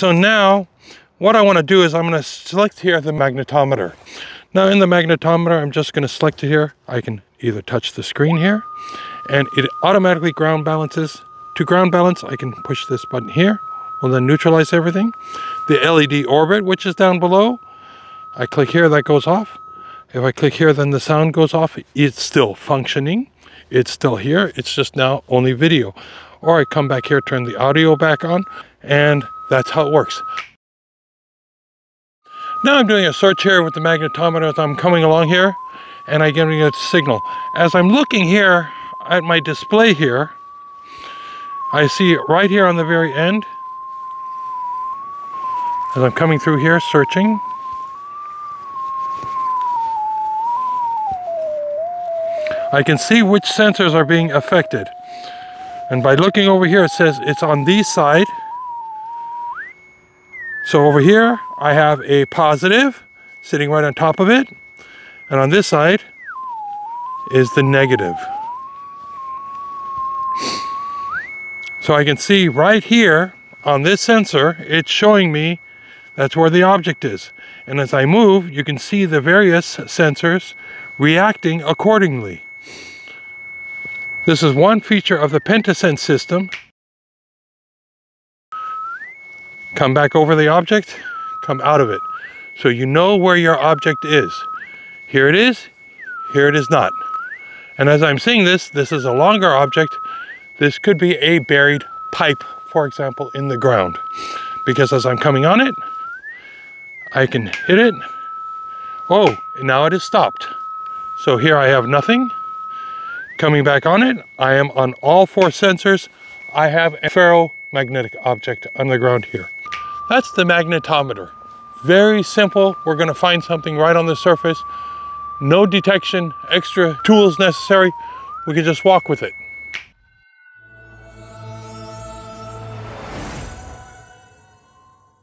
so now what I want to do is I'm going to select here the magnetometer. Now in the magnetometer, I'm just going to select it here. I can either touch the screen here and it automatically ground balances. To ground balance, I can push this button here. Will then neutralize everything. The LED orbit, which is down below, I click here, that goes off. If I click here, then the sound goes off. It's still functioning. It's still here. It's just now only video. Or I come back here, turn the audio back on, and that's how it works. Now I'm doing a search here with the magnetometer as I'm coming along here, and I'm getting a signal. As I'm looking here at my display here, I see right here on the very end, as I'm coming through here searching, I can see which sensors are being affected. And by looking over here, it says it's on this side. So over here, I have a positive sitting right on top of it. And on this side is the negative. So I can see right here on this sensor, it's showing me that's where the object is. And as I move, you can see the various sensors reacting accordingly. This is one feature of the PentaSense system. Come back over the object, come out of it. So you know where your object is. Here it is not. And as I'm seeing this is a longer object. This could be a buried pipe, for example, in the ground. Because as I'm coming on it, I can hit it. Oh, and now it is stopped. So here I have nothing. Coming back on it, I am on all four sensors. I have a ferromagnetic object on the ground here. That's the magnetometer. Very simple. We're going to find something right on the surface. No detection, extra tools necessary. We can just walk with it.